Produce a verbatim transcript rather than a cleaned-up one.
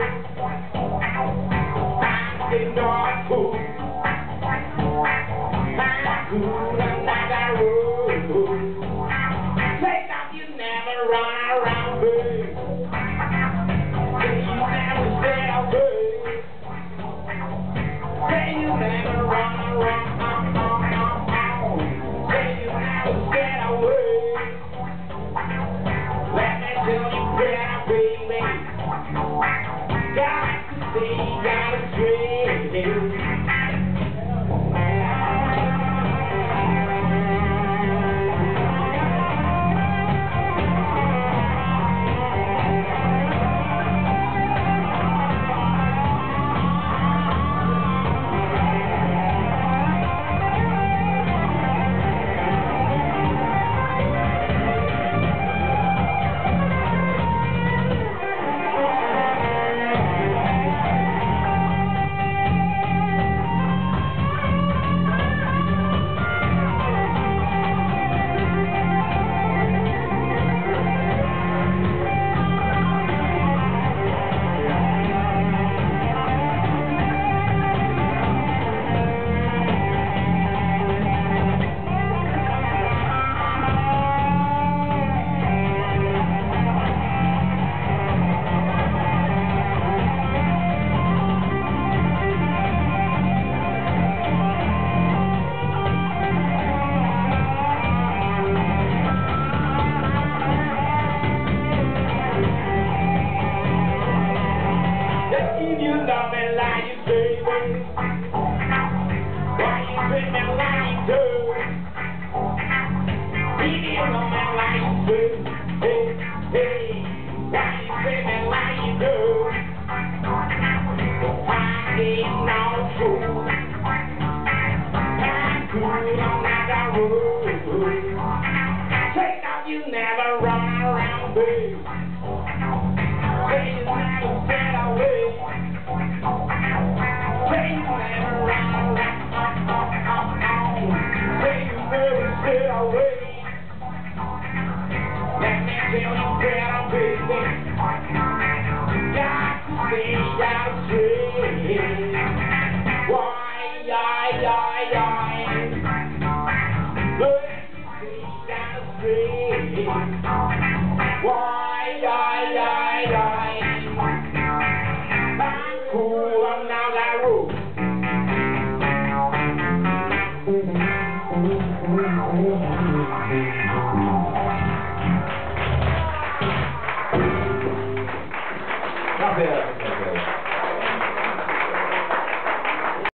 I'm getting on cool. I'm cool and I got road. Take off, you never run around, babe. Say you never stay away. Say you never run around. Say you never stay away. Let me tell you better, baby. Got to stay, gotta stay. If you love me like you say, why you treat me like you do? If you love me like you say, hey, hey, why you treat me like you do? I ain't no fool. I'm cool, I'm not a rule. Take off, you never run around, babe. Say you never stay away. Say you never run around. Say you never stay away. Let me tell you better, baby. Got to stay, gotta stay. Why, why, why, why? Let me stay, gotta stay. Why, why, why, why? I'm cool, I'm not that rude. Not bad.